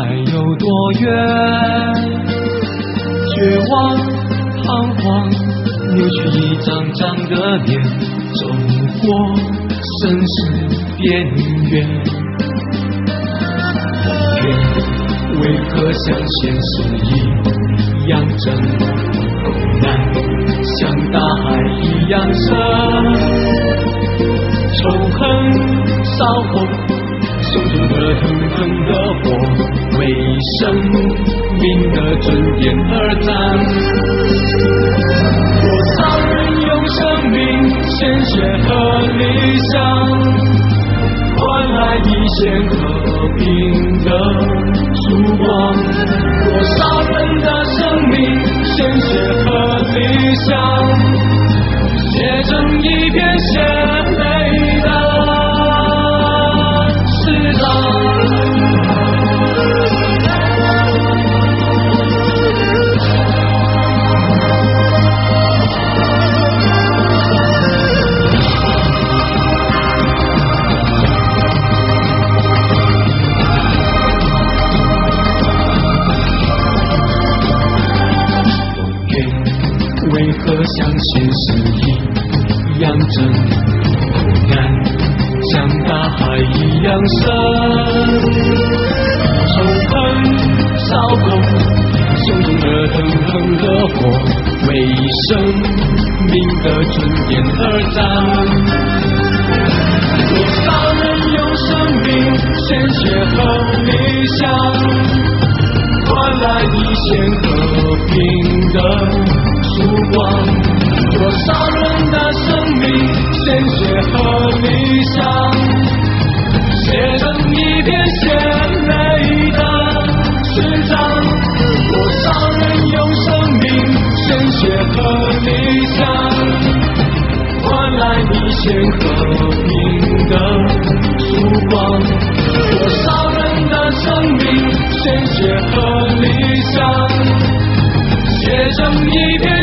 还有多远？绝望彷徨，扭曲一张张的脸，走过生死边缘。人为何像现实一样真难，像大海一样深？仇恨烧红胸中的腾腾的火，为生命的尊严而战。多少人用生命、鲜血和理想，换来一线和平的曙光。多少人的生命、鲜血和理想，写成一片血泪的诗章。为何像现实一样真难，像大海一样深？仇恨烧红胸中的腾腾的火，为生命的尊严而战。多少人用生命、鲜血和理想，换来一线和平的曙光。多少人的生命、鲜血和理想，写成一片血泪的诗章。多少人用生命、鲜血和理想，换来一线和平的曙光。多少人的生命、鲜血和理想，写成一片